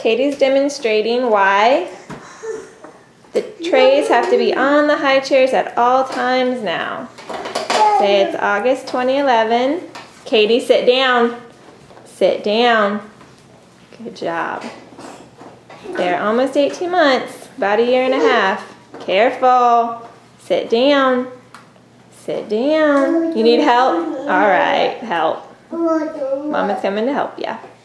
Katie's demonstrating why the trays have to be on the high chairs at all times now. Say it's August 2011. Katie, sit down. Sit down. Good job. They're almost 18 months, about a year and a half. Careful. Sit down. Sit down. You need help? All right, help. Mama's coming to help you.